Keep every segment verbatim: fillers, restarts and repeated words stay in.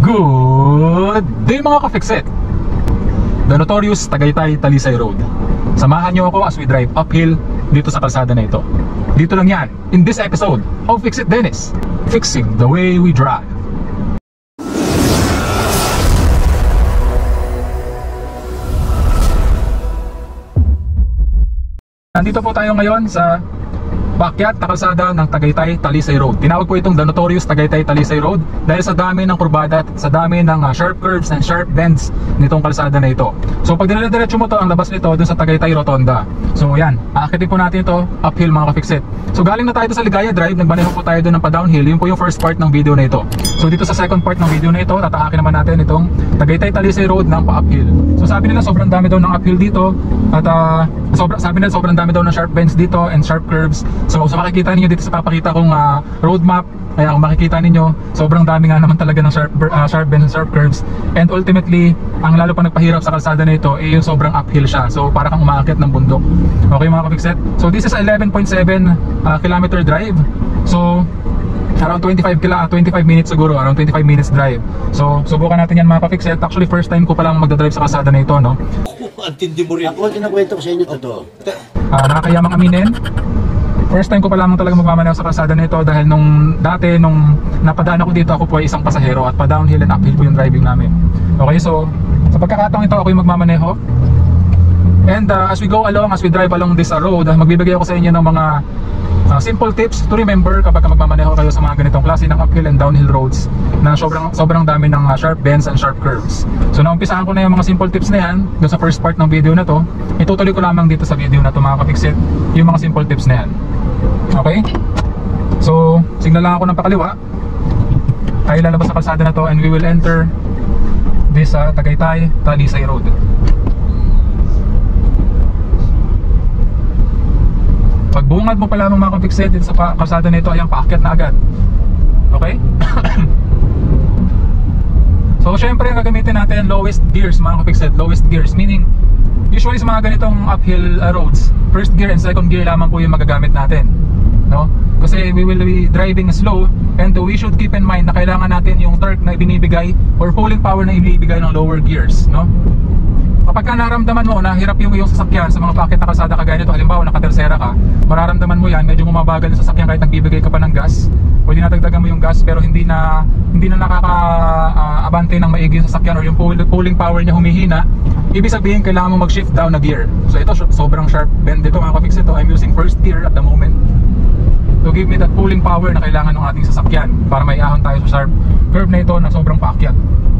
Good day mga ka-Fixit! The notorious Tagaytay Talisay Road. Samahan niyo ako as we drive uphill dito sa kalsada na ito. Dito lang yan, in this episode of Fixit Dennis, fixing the way we drive. Nandito po tayo ngayon sa paakyat na kalsada ng Tagaytay Talisay Road. Tinawag po itong the notorious Tagaytay Talisay Road dahil sa dami ng kurbada at sa dami ng uh, sharp curves and sharp bends nitong kalsada na ito. So pag dinala-diretso mo to, ang labas nito dun sa Tagaytay Rotonda. So yan, aakitin po natin ito uphill mga ka-Fixit. So galing na tayo sa Ligaya Drive, nagmaneho po tayo doon ng pa-downhill. Yun po yung first part ng video na ito. So dito sa second part ng video na ito, tataakin naman natin itong Tagaytay Talisay Road ng pa-uphill. So sabi nila sobrang dami daw ng uphill dito at uh, sobra, sabi nila sobrang dami daw ng sharp bends dito and sharp curves. So, so makikita niyo dito sa papakita kong uh, roadmap, kaya kung makikita niyo sobrang dami nga naman talaga ng sharp, uh, sharp bends and sharp curves. And ultimately, ang lalo pa nagpahirap sa kalsada na ito ay eh, yung sobrang uphill siya. So para kang umaakyat ng bundok. Okay mga ka-Fixit? So this is eleven point seven uh, kilometer drive. So around twenty-five kila, twenty-five minutes siguro, around twenty-five minutes drive. So subukan natin yan mga ka-Fixit. Actually first time ko pa lang magdadrive sa kalsada na ito, no? Antindi mo rin. Ako kinakwento ko sa inyo totoo. Uh, nakakayamang aminin. First time ko pa lamang talaga magmamaneho sa kalsada na ito dahil nung dati nung napadaan ako dito, ako po ay isang pasahero at pa downhill and uphill po yung driving namin. Okay, so sa pagkakataong ito ako yung magmamaneho. And uh, as we go along, as we drive along this uh, road, uh, magbibigay ako sa inyo ng mga uh, simple tips to remember kapag magmamaneho kayo sa mga ganitong klase ng uphill and downhill roads na sobrang sobrang dami ng uh, sharp bends and sharp curves. So naumpisahan ko na yung mga simple tips na yan doon sa first part ng video na to. Itutuloy ko lamang dito sa video na to mga ka-Fixit yung mga simple tips na yan. Okay? So, signal lang ako ng pakaliwa. Tayo lalabas sa kalsada na to and we will enter this uh, Tagaytay Talisay Road. Pagbungad mo pa lamang mga ka-Fixit dito sa kalsada na ito, ayan, paakyat na agad. Okay? So, syempre, gagamitin natin lowest gears mga ka-Fixit. Lowest gears, meaning usually sa mga ganitong uphill uh, roads, first gear and second gear lamang po yung magagamit natin, no? Kasi we will be driving slow and we should keep in mind na kailangan natin yung torque na ibinibigay or pulling power na ibibigay ng lower gears, no? Kapag ka naramdaman mo na hirap yung iyong sasakyan sa mga paakyat na kalsada kagaya nito, halimbawa nakatersera ka, mararamdaman mo yan, medyo bumabagal yung sasakyan kahit nagbibigay ka pa ng gas, o dinadagdagan mo yung gas pero hindi na hindi na nakaka-abante uh, ng maigi yung sasakyan or yung pulling power niya humihina, ibig sabihin kailangan mo mag-shift down na gear. So ito sobrang sharp bend dito mga ka-Fixit. Ito I'm using first gear at the moment to give me that pulling power na kailangan ng ating sasakyan para may ahon tayo sa sharp curve na ito na sobrang paakyat.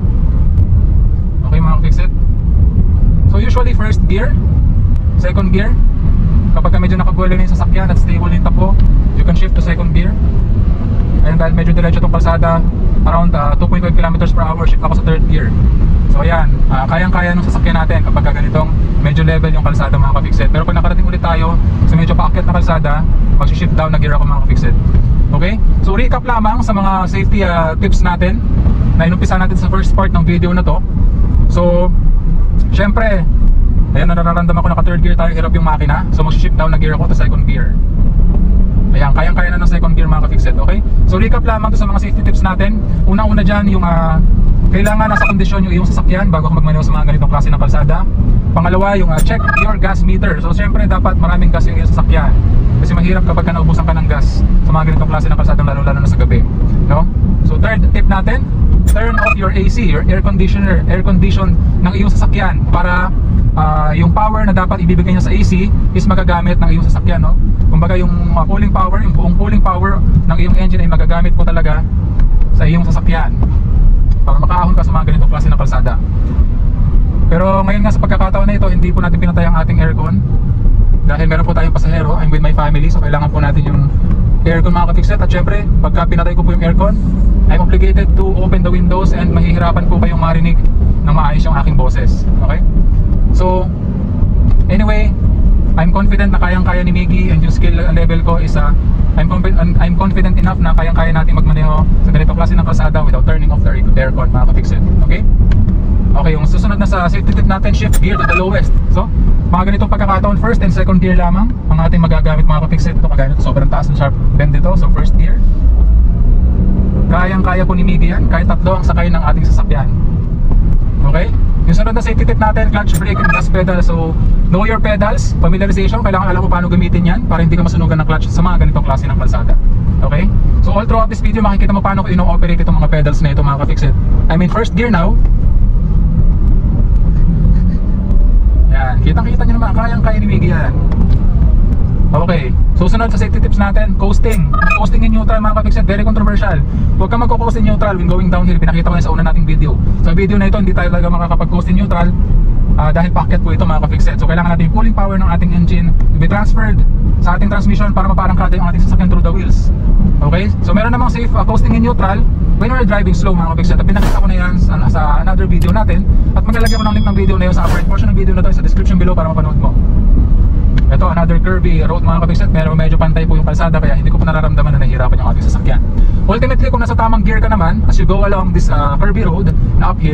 Okay mga ka-Fixit? So usually first gear, second gear, kapag medyo nakabuelo na yung sasakyan at stable yung takbo, you can shift to second gear. And dahil medyo diretso itong kalsada, around uh, two point five kilometers per hour, shift ako sa third gear. So ayan, uh, kayang-kaya ng sasakyan natin kapag ganitong medyo level yung kalsada mga ka-Fixit. Pero pag nakarating ulit tayo sa medyo paakyat na kalsada, mag-shift down na gear ako mga ka-Fixit. Okay? So recap lamang sa mga safety uh, tips natin na inumpisa natin sa first part ng video na to. So syempre, ayan, nararamdaman ko naka third gear tayo, hirap yung makina. So mag-shift down na gear ako to second gear. Ayan, kayang-kaya na ng second gear mga ka-Fixit, okay? So recap lamang to sa mga safety tips natin. Una-una dyan, yung uh, kailangan nasa kondisyon yung iyong sasakyan bago ka magmaneho sa mga ganitong klase ng kalsada. Pangalawa, yung uh, check your gas meter. So syempre dapat maraming gas yung iyong sasakyan, kasi mahirap kapag ka naubusan ka ng gas sa mga ganitong klase ng kalsada, lalo-lalo na sa gabi, no? So third tip natin, turn off your A C, your air conditioner, air condition ng iyong sasakyan para uh, yung power na dapat ibibigay niya sa A C is magagamit ng iyong sasakyan, no? Kumbaga yung uh, cooling power, yung buong cooling power ng iyong engine ay magagamit po talaga sa iyong sasakyan para makaahon ka sa mga ganitong klase ng kalsada. Pero ngayon nga sa pagkakataon na ito, hindi po natin pinatay ang ating aircon dahil meron po tayong pasahero. I'm with my family, so kailangan po natin yung aircon mga ka-Fixit. At syempre, pagka pinatay ko po yung aircon, I'm obligated to open the windows and mahihirapan po kayong marinig ng maayos yung aking boses. Okay? So, anyway, I'm confident na kayang-kaya ni Miggy and yung skill level ko is uh, I'm, I'm confident enough na kayang-kaya natin magmaneho sa ganitong klase ng kalsada without turning off the aircon mga ka-Fixit. Okay? Okay, yung susunod na sa safety tip natin, shift gear to the lowest. So, mga ganitong pagkakataon, first and second gear lamang ang ating magagamit mga ka-Fixit. Ito kagaya nito, sobrang taas ng sharp bend dito. So, first gear. kayang-kaya po ni Miggy yan, kahit tatlo ang sakay ng ating sasakyan. Okay? Yung sunod na safety tip natin, clutch, brake, and gas pedal. So, know your pedals, familiarization, kailangan alam mo paano gamitin yan para hindi ka masunugan ng clutch sa mga ganitong klase ng kalsada. Okay? So, all throughout this video, makikita mo paano ko ino-operate itong mga pedals na ito, mga ka-fixit. I'm in first gear now. Yan, kitang-kita nyo naman, kayang-kaya ni Miggy yan. Okay, susunod sa safety tips natin, coasting. Coasting in neutral, mga ka-fixit, very controversial. Huwag ka magko-coast in neutral when going downhill. Pinakita ko na sa una nating video. Sa video na ito, hindi tayo talaga makakapag-coast in neutral uh, dahil paakyat po ito, mga ka-fixit. So kailangan natin yung cooling power ng ating engine to be transferred sa ating transmission para maparangkada yung ating sasakyan through the wheels. Okay, so meron namang safe uh, coasting in neutral when we're driving slow, mga ka-fixit. At pinakita ko na yan sa, sa another video natin. At maglalagay ko ng link ng video na yun sa upper portion ng video na ito sa description below para mapanood mo. Ito, another curvy road, mga ka-fixit. Pero medyo pantay po yung kalsada, kaya hindi ko po nararamdaman na nahihirapan yung ating sasakyan. Ultimately, kung nasa tamang gear ka naman, as you go along this uh, curvy road na uphill,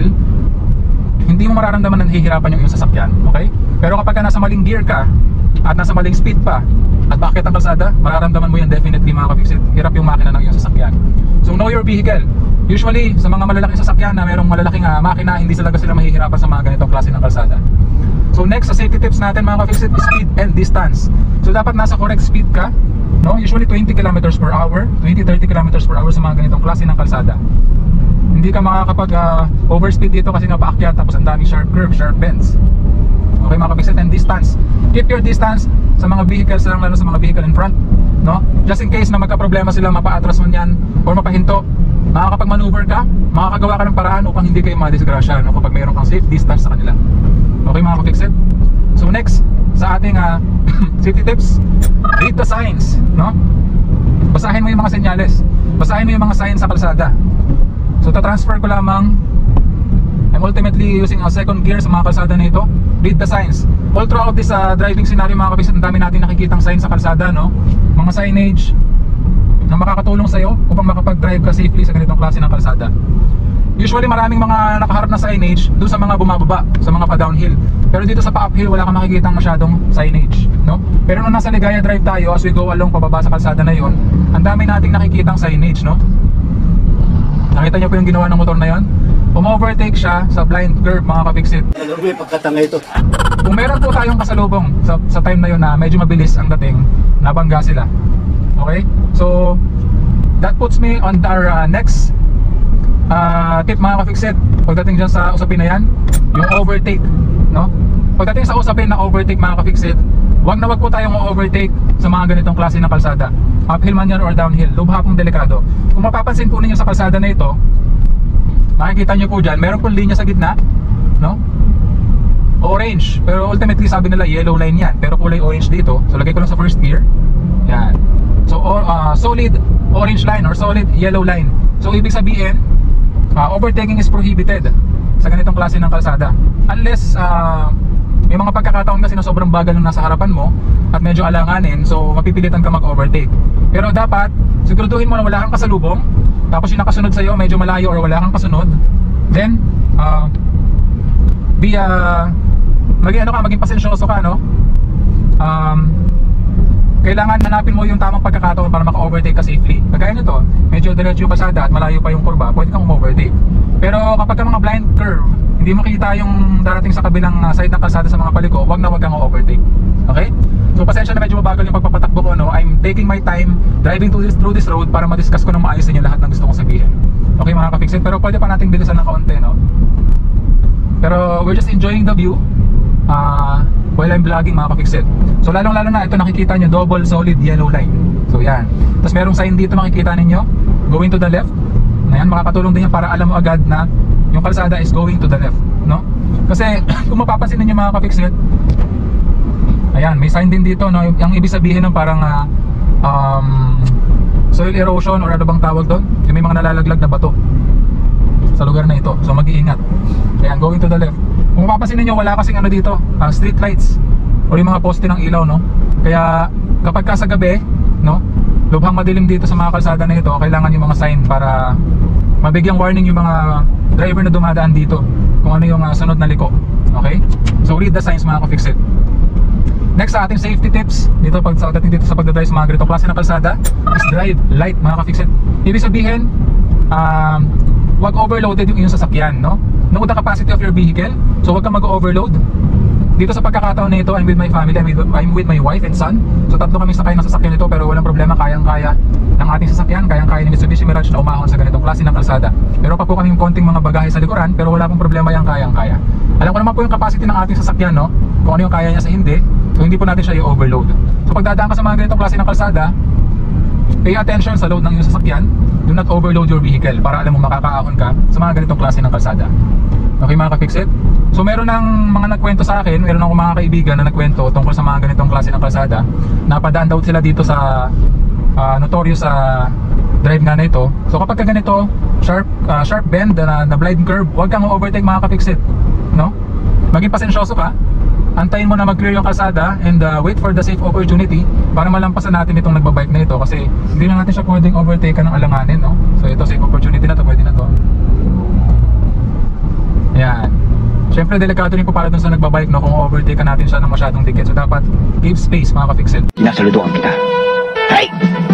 hindi mo mararamdaman na nahihirapan yung iyong sasakyan. Okay? Pero kapag ka nasa maling gear ka at nasa maling speed pa at bakit ang kalsada, mararamdaman mo yan definitely, mga ka-fixit. Hirap yung makina ng iyong sasakyan. So know your vehicle. Usually, sa mga malalaking sasakyan na mayroong malalaking uh, makina, hindi talaga sila mahihirapan sa mga ganitong klase ng kalsada. So next, sa safety tips natin, mga ka-fixit, is speed and distance. So dapat nasa correct speed ka, no? Usually twenty kilometers per hour, twenty to thirty kilometers per hour sa mga ganitong klase ng kalsada. Hindi ka makakapag uh, overspeed dito kasi napaakyat tapos ang daming sharp curve, sharp bends. Okay, mga ka-fixit, and distance. Keep your distance sa mga vehicles lang, lalo sa mga vehicle in front, no? Just in case na magka-problema sila, mapa-atras man yan or mapahinto, makakapag-maneuver ka, makakagawa ka ng paraan upang hindi kayo madisgrasya, no? Kapag mayroon kang safe distance sa kanila. Okay, mga ka-fixit? So next, sa ating uh, safety tips, read the signs, no? Basahin mo yung mga senyales. Basahin mo yung mga signs sa kalsada. So ta-transfer ko lamang. I'm ultimately using a second gear sa mga kalsada na ito. Read the signs. All throughout this uh, driving scenario, mga ka-fixit, ang dami natin nakikitang signs sa kalsada, no? Mga signage na makakatulong sa'yo upang makapag-drive ka safely sa ganitong klase ng kalsada. Usually maraming mga nakaharap na signage doon sa mga bumababa, sa mga pa-downhill. Pero dito sa pa-uphill wala kang makikitang masyadong signage, no? Pero nung nasa Ligaya Drive tayo, as we go along pababa sa kalsada na yon, ang dami nating nakikitang signage, no? Nakita niyo po yung ginawa ng motor na yon? Um-overtake siya sa blind curve, mga ka-fixit. Alam mo yung pagkatanga ito. Kung meron po tayong kasalubong sa, sa time na yon na medyo mabilis ang dating, nabangga sila. Okay? So that puts me on our uh, next Uh, tip, mga ka-fixit, pagdating dyan sa usapin na yan, yung overtake, no? Pagdating sa usapin na overtake, mga ka-fixit, wag na wag po tayong overtake sa mga ganitong klase ng kalsada, uphill man yan or downhill. Lubha pong delikado. Kung mapapansin po ninyo sa kalsada na ito, makikita nyo po dyan, meron pong linya sa gitna, no? Orange, pero ultimately sabi nila yellow line yan, pero kulay orange dito. So lagay ko lang sa first gear. Yan. So uh, solid orange line or solid yellow line. So ibig sabihin, Uh, overtaking is prohibited sa ganitong klase ng kalsada unless uh, may mga pagkakataon kasi na sobrang bagal nung nasa harapan mo at medyo alanganin, so mapipilitan ka mag-overtake. Pero dapat siguraduhin mo na wala kang kasalubong, tapos yung nakasunod sa'yo medyo malayo or wala kang kasunod, then uh, be uh, maging ano ka, maging pasensyoso ka, no? Um, kailangan hanapin mo yung tamang pagkakataon para maka-overtake ka safely. Kagaya nito, medyo diretso yung kalsada at malayo pa yung kurba, pwede kang overtake. Pero kapag ka mga blind curve, hindi mo kita yung darating sa kabilang side ng kalsada sa mga paliko, wag na wag kang overtake. Okay? So pasensya na medyo mabagal yung pagpapatakbo ko, no? I'm taking my time driving through this, through this road para ma-discuss ko ng maayos din yung lahat ng gusto kong sabihin. Okay, mga ka-fixit, pero pwede pa nating bilisan ng kaunti, no? Pero we're just enjoying the view uh, while I'm vlogging, mga ka-fixit. So lalong lalo na ito, nakikita nyo double solid yellow line. So yan. Tapos merong sign dito makikita ninyo, going to the left. Ayan, makakatulong din yan para alam mo agad na yung kalsada is going to the left, no? Kasi kung mapapansin ninyo, mga ka-fixit, ayan, may sign din dito, no? Yung ibig sabihin ng parang uh, um, soil erosion or ano bang tawag doon, yung may mga nalalaglag na bato sa lugar na ito. So mag-iingat. Ayan, going to the left. Kung mapapansin niyo, wala kasing ano dito, uh, street lights o yung mga poste ng ilaw, no? Kaya kapag ka sa gabi, no, lubhang madilim dito sa mga kalsada na ito, kailangan yung mga sign para mabigyang warning yung mga driver na dumadaan dito kung ano yung uh, sunod na liko. Okay? So read the signs, mga ka-fixit. Next sa ating safety tips dito pag sa dating dito sa pagdadrive sa mga ganitong klase ng kalsada is drive light, mga ka-fixit. Ibig sabihin, um, wag overloaded yung inyong sasakyan, no? Know the capacity of your vehicle. So wag kang mag-overload. Dito sa pagkakataon na ito, I'm with my family, I'm with, I'm with my wife and son. So tatlo kami sakay ng sasakyan nito, pero walang problema, kayang-kaya ng ating sasakyan, kayang-kaya ni Mitsubishi Mirage na umahon sa ganitong klase ng kalsada. Pero pa po kaming konting mga bagahe sa likuran, pero wala pong problema, yang kayang-kaya. Alam ko naman po yung capacity ng ating sasakyan, no? Kung ano yung kaya niya sa hindi, so hindi po natin siya i-overload. So pag dadaan ka sa mga ganitong klase ng kalsada, pay attention sa load ng iyong sasakyan. Do not overload your vehicle para alam mo makakaahon ka sa mga ganitong klase ng kalsada. Okay mga ka-fix-it? So meron ng mga nagkwento sa akin, meron akong mga kaibigan na nagkwento tungkol sa mga ganitong klase ng kalsada. Napadaan daw sila dito sa uh, notorious sa uh, drive nga na ito. So kapag ka ganito, sharp, uh, sharp bend na, na blind curve, huwag kang overtake mga ka-fix-it, no? Maging pasensyoso ka, antayin mo na mag-clear yung kalsada and uh, wait for the safe opportunity para malampasan natin itong nagbabike na ito, kasi hindi na natin siya pwedeng overtake ka ng alanganin, no? So ito, safe opportunity na to, pwede na to. Ayan. Siyempre delikado rin po para dun sa nagbabike, no, kung overtake ka natin siya ng masyadong dikit. So dapat give space mga ka-fix-it. Sinasaluduan kita. Hey!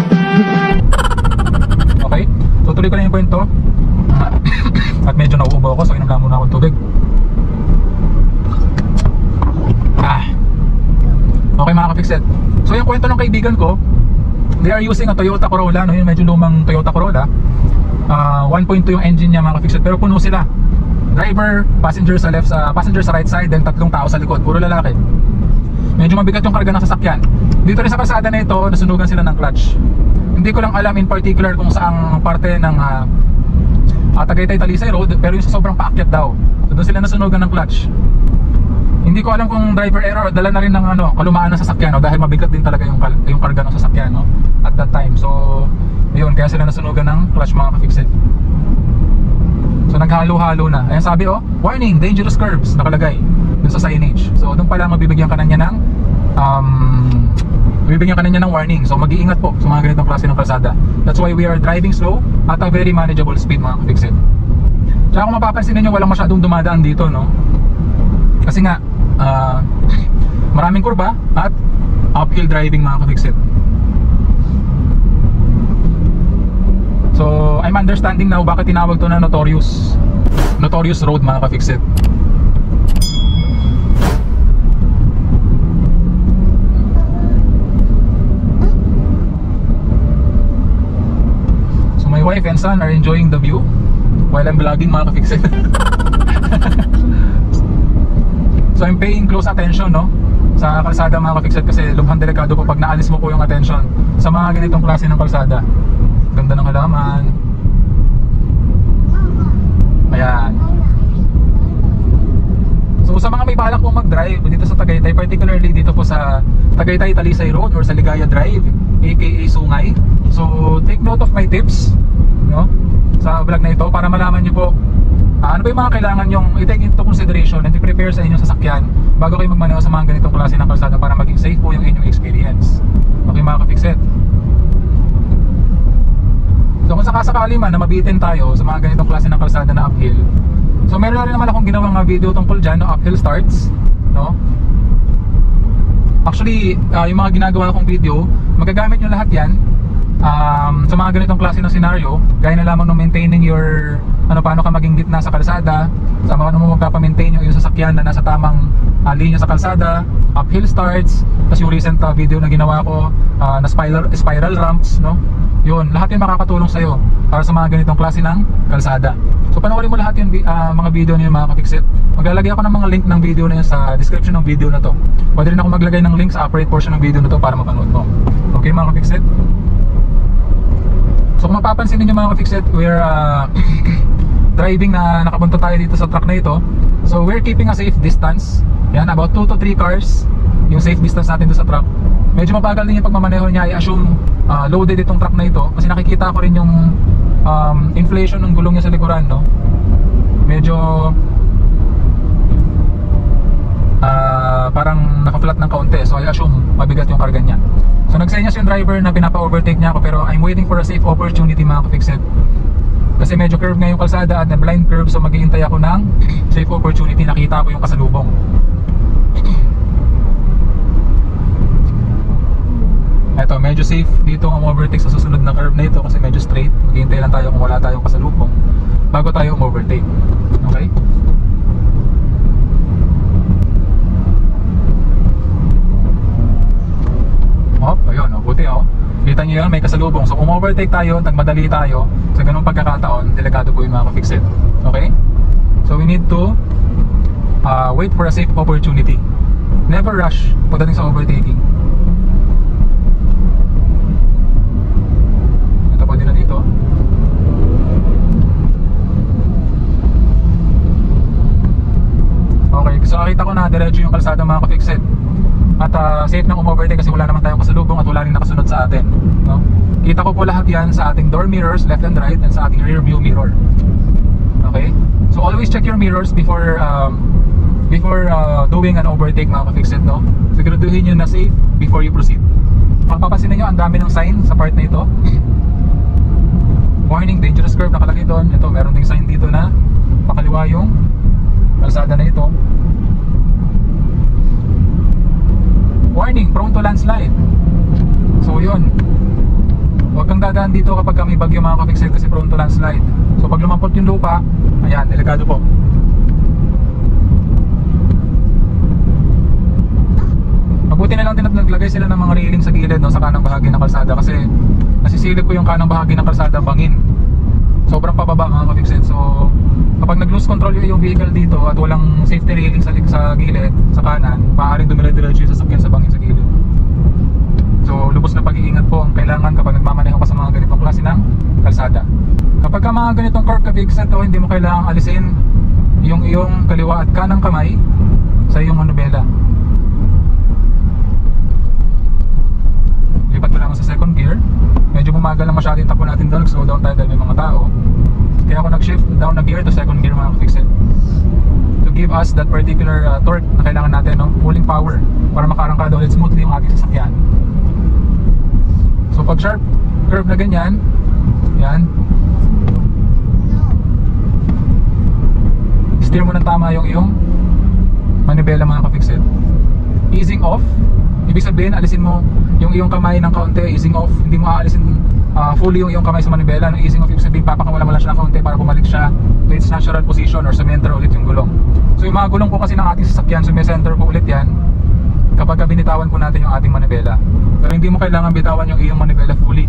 Okay, so tuloy ko lang yung kwento. At medyo nauubo ako, so inom lang muna akong tubig. Ah. Okay mga ka-fix-it. So yung kwento ng kaibigan ko, they are using a Toyota Corolla, no, yung medyo lumang Toyota Corolla. uh, one point two yung engine niya mga ka-fix-it, pero puno sila. Driver, passenger sa left, sa passenger sa right side, then tatlong tao sa likod, puro lalaki. Medyo mabigat yung karga ng sasakyan. Dito rin sa kalsada na ito, nasunugan sila ng clutch. Hindi ko lang alam in particular kung saang parte ng uh, uh, Tagaytay Talisay Road, pero yung sa sobrang paakyat daw. So doon sila nasunugan ng clutch. Hindi ko alam kung driver error, dala na rin ng ano, kalumaan ng sasakyan, no? Dahil mabigat din talaga yung, yung karga ng sasakyan, no? At that time. So yun, kaya sila nasunugan ng clutch mga ka-fix-it. So naghalo-halo na. Ayan sabi, oh, warning, dangerous curves, nakalagay dun sa signage. So doon pala mabibigyan ka na niya ng um, mabibigyan ka na niya ng warning. So mag-iingat po sa mga ganitong klase ng kalsada. That's why we are driving slow at a very manageable speed mga ka-fix-it. Tsaka kung mapapansin ninyo, walang masyadong dumadaan dito, no? Kasi nga uh, maraming kurba at uphill driving mga ka-fix-it. So I'm understanding now bakit tinawag to na notorious Notorious road mga ka-fix-it. So my wife and son are enjoying the view while I'm vlogging mga ka-fix-it. So I'm paying close attention, no, sa kalsada mga ka-fix-it, kasi lubhang delikado po pag naalis mo po yung attention sa mga ganitong klase ng kalsada. Ganda ng halaman. Ayan. So sa mga may balak pong mag-drive dito sa Tagaytay, particularly dito po sa Tagaytay Talisay Road or sa Ligaya Drive, aka Sungay. So take note of my tips, no, sa vlog na ito para malaman nyo po uh, ano ba yung mga kailangan nyong i-take into consideration and i-prepare sa inyong sasakyan bago kayo magmaneho sa mga ganitong klase ng kalsada para maging safe po yung inyong experience. Okay mga ka-fix-it. So kung sakasakali man na mabitin tayo sa mga ganitong klase ng kalsada na uphill, so meron na rin naman akong ginawang video tungkol dyan, no, uphill starts, no? Actually, uh, yung mga ginagawa kong video, magagamit nyo lahat yan um, sa mga ganitong klase ng scenario. Gaya na lamang no maintaining your, ano, paano ka maging gitna sa kalsada, sa paano mo magpapamaintain yung, yung sasakyan na nasa tamang uh, linya sa kalsada, uphill starts, tapos yung recent uh, video na ginawa ko uh, na spiral, spiral ramps, no? Yun, lahat yun makakatulong sa'yo para sa mga ganitong klase ng kalsada. So panoorin mo lahat yung uh, mga video niyo mga ka-fix-it. Maglalagay ako ng mga link ng video na yun sa description ng video na to. Pwede rin ako maglagay ng link sa upper portion ng video na to para mapanood mo. Okay mga ka-fix-it? So kung mapapansin niyo mga ka-fix-it, we're uh, driving na nakapunta tayo dito sa truck na ito. So we're keeping a safe distance. Yan, about two to three cars yung safe distance natin doon sa truck. Medyo mabagal din yung pagmamaneho niya. I-assume uh, loaded itong truck na ito kasi nakikita ko rin yung um, inflation ng gulong niya sa likuran, no? Medyo uh, parang naka-flat ng kaunti. So I assume mabigat yung karga niya. So nagsenyas yung driver na pinapa-overtake niya ako, pero I'm waiting for a safe opportunity mga ka-fix-it. Kasi medyo curve nga yung kalsada at na blind curve, so mag-iintay ako ng safe opportunity. Nakita ko yung kasalubong. Eto, medyo safe dito ang overtake sa susunod na curve na ito kasi medyo straight. Maghihintay lang tayo kung wala tayong kasalubong bago tayo overtake. Okay? Oh, ayun, oh, buti oh. Kita nyo yun, may kasalubong. So kung overtake tayo, nagmadali tayo, sa ganung pagkakataon, delikado po yung mga ka-fixed. Okay? So we need to uh, wait for a safe opportunity. Never rush pagdating sa overtaking. Ito po din na dito. Okay, so nakita ko na diretso yung kalsada mga ka-fixed. At uh, safe nang umovertake kasi wala naman tayong kasalubong at wala rin nakasunod sa atin, no? Kita ko po lahat yan sa ating door mirrors, left and right, and sa ating rear view mirror. Okay? So always check your mirrors before um, before uh, doing an overtake mga ka-fixed, no? Siguraduhin nyo na safe before you proceed. Papapasin nyo, ang dami ng sign sa part na ito. Warning, dangerous curve nakalagay doon. Ito, meron ding sign dito na pakaliwa yung kalsada na ito. Warning, prone to landslide. So yun, huwag kang dadaan dito kapag may bagyo mga ka-fixed kasi prone to landslide. So pag lumampot yung lupa, ayan, delikado po. Mabuti na lang din at naglagay sila ng mga railing sa gilid, no, sa kanang bahagi ng kalsada kasi nasisilip ko yung kanang bahagi ng kalsada bangin. Sobrang pababa mga ka-fixed. So kapag nag-lose control yung vehicle dito at walang safety railing sa, sa gilid, sa kanan, maaaring dumire-diretso yung sasakyan sa bangin sa gilid. So lubos na pag-iingat po ang kailangan kapag nagmamaneho ka sa mga ganitong klase ng kalsada. Kapag ka mga ganitong curve ka-fixed, to, hindi mo kailangang alisin yung iyong kaliwa at kanang kamay sa iyong manubela. Lipat ko lang sa second gear. Medyo bumagal lang masyado yung tapo natin doon, nag-slow down tayo dahil may mga tao. Kaya ako nag-shift down na gear to second gear mga ka-fixed, to give us that particular uh, torque na kailangan natin, no? Pulling power para makarangkada ulit smoothly yung ating sasakyan. So pag sharp curve na ganyan, yan, steer mo ng tama yung iyong manibela mga ka-fixed. Easing off, ibig sabihin alisin mo yung iyong kamay ng kaunti. Easing off, hindi mo aalisin uh, fully yung iyong kamay sa manibela. No, easing off ibig sabihin papakawala mo lang siya ng kaunti para bumalik siya to its natural position or sumenter ulit yung gulong. So yung mga gulong po kasi ng ating sasakyan, sumecenter po ulit yan kapag binitawan po natin yung ating manibela. Pero hindi mo kailangan bitawan yung iyong manibela fully.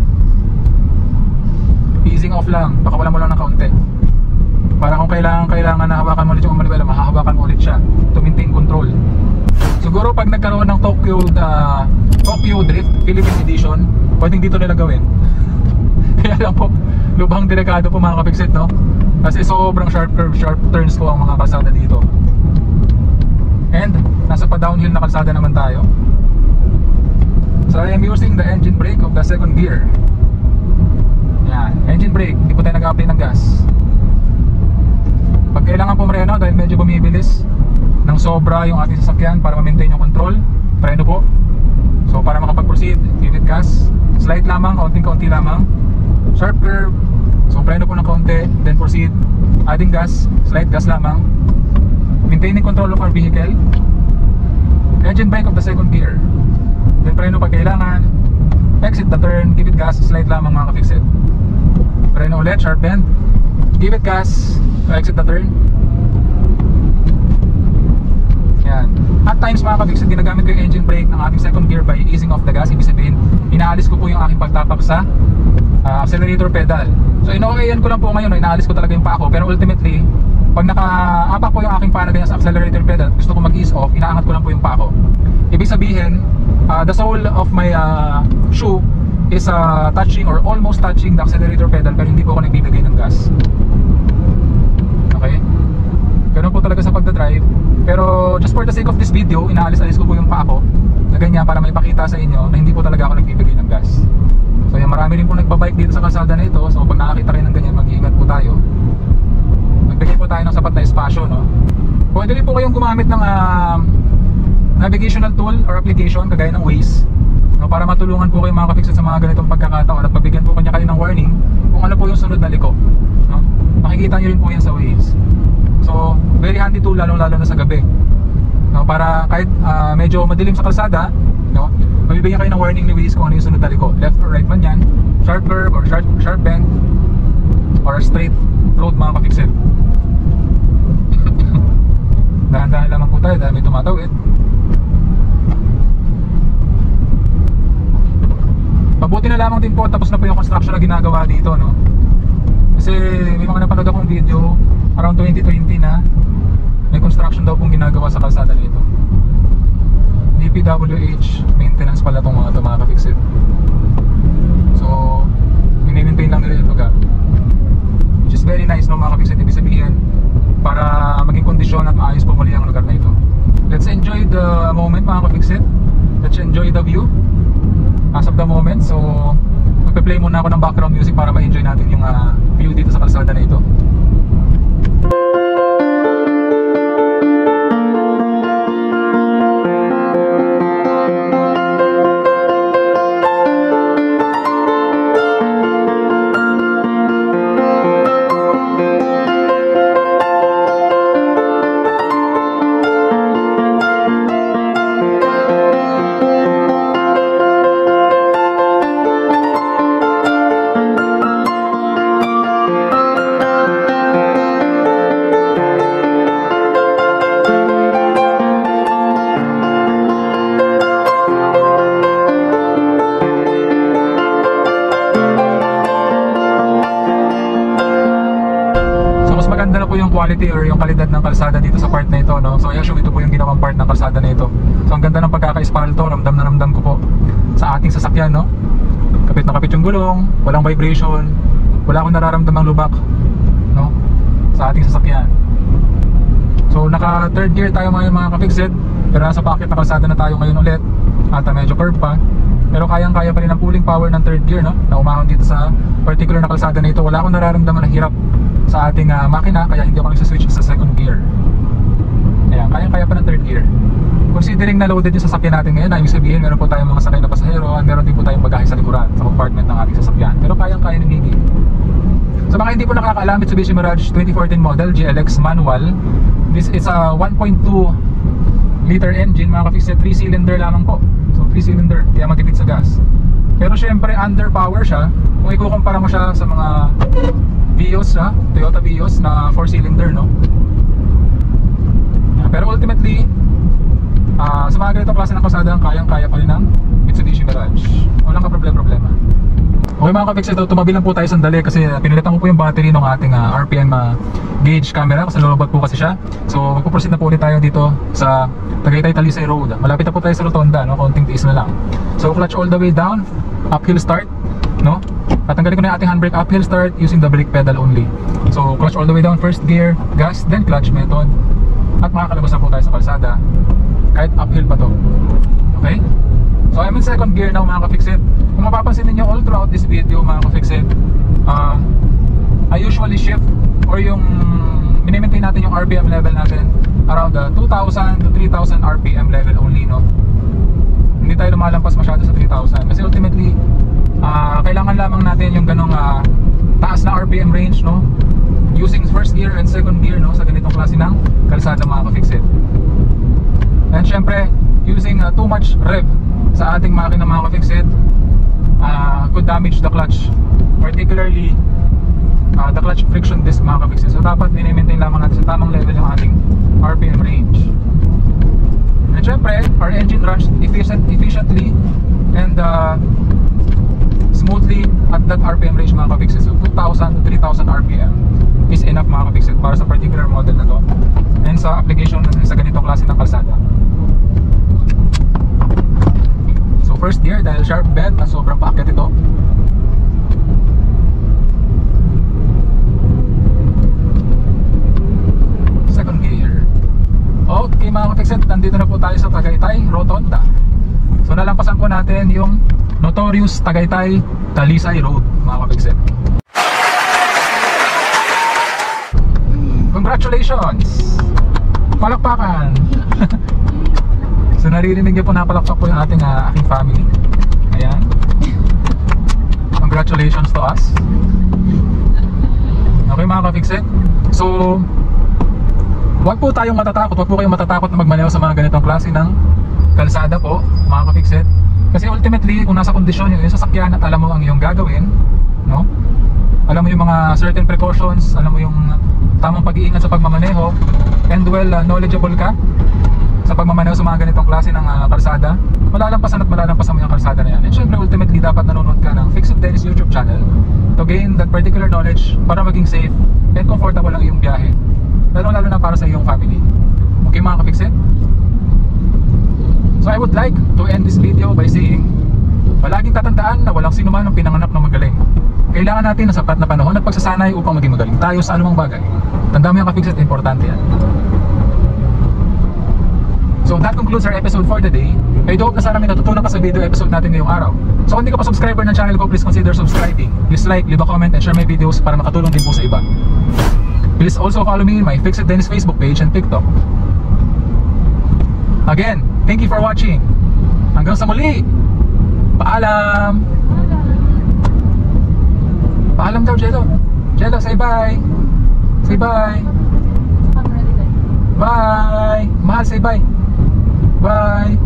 Easing off lang, pakawala mo lang ng kaunti para kung kailangan kailangan na hawakan mo ulit yung manibela, mahahawakan mo ulit siya to maintain control. Siguro pag nagkaroon ng Tokyo uh, Tokyo Drift Philippines Edition, pwedeng dito nila gawin. Kaya lang po, lubhang delikado po mga ka-fixed, no? Kasi sobrang sharp curve, sharp turns po ang mga kalsada dito. And nasa pa downhill na kalsada naman tayo. So I am using the engine brake of the second gear. Yan, engine brake, hindi po tayo nag-apply ng gas. Pag kailangan pumreno dahil medyo bumibilis ng sobra yung ating sasakyan para ma-maintain yung control, preno po. So para makapag-proceed, give it gas, slight lamang, kaunting-kaunti lamang. Sharp curve, so preno po ng kaunti, then proceed, adding gas, slight gas lamang. Maintaining control of our vehicle. Engine brake of the second gear, then preno pag kailangan. Exit the turn, give it gas, slight lamang mga ka-fixed. Preno ulit, sharp bend, give it gas, exit the turn. Yan. At times mga ka-fixed, ginagamit ko yung engine brake ng ating second gear by easing off the gas. Ibig sabihin, inaalis ko po yung aking pagtapak sa uh, accelerator pedal. So ino-okayan ko lang po ngayon, no? Inaalis ko talaga yung paa ko. Pero ultimately, pag naka-apak po yung aking paa na ganyan sa accelerator pedal, gusto ko mag-ease off, inaangat ko lang po yung paa ko. Ibig sabihin, uh, the sole of my uh, shoe is uh, touching or almost touching the accelerator pedal, pero hindi po ako nagbibigay ng gas. Okay? Ganun po talaga sa pagdadrive. Pero just for the sake of this video, inaalis-alis ko po yung paa ko na ganyan para maipakita sa inyo na hindi po talaga ako nagbibigay ng gas. So yan, marami rin po nagbabike dito sa kalsada na ito. So pag nakakita rin ng ganyan, mag-iingat po tayo. Magbigay po tayo ng sapat na espasyo, no? Pwede rin po kayong gumamit ng uh, navigational tool or application kagaya ng Waze, no, para matulungan po kayo mga ka-fixed sa mga ganitong pagkakataon at mabigyan po kanya kayo ng warning kung ano po yung sunod na liko, no? Makikita nyo rin po yan sa Waze. So very handy tool, lalo lalo na sa gabi, no? Para kahit uh, medyo madilim sa kalsada, no, bibigyan kayo ng warning ni Waze kung ano yung sunod na liko. Left or right man yan, sharp curve or sharp, sharp bend, or straight road mga ka-fixed. Dahan-dahan lamang po tayo dahil may tumatawid. Mabuti na lamang din po tapos na po yung construction na ginagawa dito, no? Kasi may mga napanood akong video around twenty twenty na may construction daw pong ginagawa sa kalsada nito. D P W H maintenance pala itong mga ito mga ka-fixed. So mini-maintain lang nila yung lugar, which is very nice, no mga ka-fixed. Ibig sabihin para maging kondisyon at maayos po muli ang lugar na ito. Let's enjoy the moment mga ka-fixed. Let's enjoy the view as of the moment. So magpe-play muna ako ng background music para ma-enjoy natin yung uh, view dito sa kalsada na ito. Yung quality or yung kalidad ng kalsada dito sa part na ito, no? So actually ito po yung ginawang part ng kalsada na ito. So ang ganda ng pagkaka-espalto, ramdam na ramdam ko po sa ating sasakyan, no? Kapit na kapit yung gulong, walang vibration, wala akong nararamdamang lubak, no? Sa ating sasakyan. So naka third gear tayo ngayon mga ka-fixed, pero nasa packet na kalsada na tayo ngayon ulit at medyo curve pa. Pero kayang-kaya pa rin ang pulling power ng third gear, no? Na umahon dito sa particular na kalsada na ito. Wala akong nararamdaman na hirap sa ating uh, makina, kaya hindi ako nagsaswitch sa second gear. Ayan, kayang-kaya pa ng third gear. Considering na loaded yung sasakyan natin ngayon, ibig sabihin meron po tayong mga sakay na pasahero at meron din po tayong bagahe sa likuran, sa compartment ng ating sasakyan. Pero kayang-kaya ng higit. Sa mga hindi po nakakaalam, Mitsubishi Mirage twenty fourteen model G L X manual. This is a one point two liter engine mga ka-fixed, three cylinder lamang po. So three cylinder, kaya matipid sa gas. Pero syempre underpower siya kung ikukumpara mo siya sa mga Vios, ha? Toyota Vios na four cylinder, no? Pero ultimately uh, sa mga ganitong klase ng kalsada, kayang-kaya pa rin ng Mitsubishi Mirage. Walang ka problema-problema. Okay mga ka-fixed, tumabi lang po tayo sandali kasi pinilitan ko po yung battery ng ating uh, R P M uh, gauge camera kasi lulobot po kasi siya. So magpuproceed na po ulit tayo dito sa Tagaytay Talisay Road. Malapit na po tayo sa rotonda, no? Konting tiis na lang. So clutch all the way down, uphill start, no? Tatanggalin ko na yung ating handbrake, uphill start using the brake pedal only. So clutch all the way down, first gear, gas, then clutch method. At makakalabas na po tayo sa kalsada kahit uphill pa to. Okay? So I'm in second gear now mga ka-fixed. Kung mapapansin niyo all throughout this video mga ka-fixed, uh, I usually shift or yung mini-maintain natin yung R P M level natin around the two thousand to three thousand R P M level only, no? Hindi tayo lumalampas masyado sa three thousand kasi ultimately Uh, kailangan lamang natin yung ganong uh, taas na R P M range, no? Using first gear and second gear, no? Sa ganitong klase ng kalsada mga ka-fixed. And syempre using uh, too much rev sa ating makina mga ka-fixed uh, could damage the clutch, particularly uh, the clutch friction disc mga ka-fixed. So dapat i-maintain lamang natin sa tamang level yung ating R P M range. And syempre our engine runs efficient, efficiently and uh, smoothly at that R P M range mga ka-fixed. So two thousand to three thousand R P M is enough mga ka-fixed para sa particular model na to and sa application sa ganitong klase ng kalsada. So first gear dahil sharp bend na sobrang paakyat ito. Second gear. Okay mga ka-fixed, nandito na po tayo sa Tagaytay Rotonda. So nalampasan po natin yung notorious Tagaytay Talisay Road mga ka-fixed. Congratulations! Palakpakan! So naririnig niyo po, napalakpak po yung ating uh, aking family. Ayan. Congratulations to us. Okay mga ka-fixed. So wag po tayong matatakot, wag po kayong matatakot na magmaneho sa mga ganitong klase ng kalsada po mga ka-fixed. Kasi ultimately, kung nasa kondisyon yung, yung sasakyan at alam mo ang iyong gagawin, no? Alam mo yung mga certain precautions, alam mo yung tamang pag-iingat sa pagmamaneho, and well, uh, knowledgeable ka sa pagmamaneho sa mga ganitong klase ng uh, kalsada, malalampasan at malalampasan mo yung kalsada na yan. And syempre, ultimately, dapat nanonood ka ng Fix It Dennis YouTube channel to gain that particular knowledge para maging safe and comfortable ang iyong biyahe. Lalo-lalo na para sa iyong family. Okay mga ka-Fix It? So I would like to end this video by saying, palaging tatandaan na walang sino man ang pinanganak na magaling. Kailangan natin ng sapat na panahon at pagsasanay upang maging magaling tayo sa anumang bagay. Tandaan mo yung ka-Fix It, importante yan. So that concludes our episode for the day. I do hope na sana may natutunan ka sa video episode natin ngayong araw. So kung hindi ka pa subscriber ng channel ko, please consider subscribing. Please like, leave a comment, and share my videos para makatulong din po sa iba. Please also follow me in my Fix It Dennis Facebook page and TikTok. Again, thank you for watching. Hanggang sa muli. Paalam. Paalam daw, Jello. Jello, say bye. Say bye. Bye. Mahal, say bye. Bye.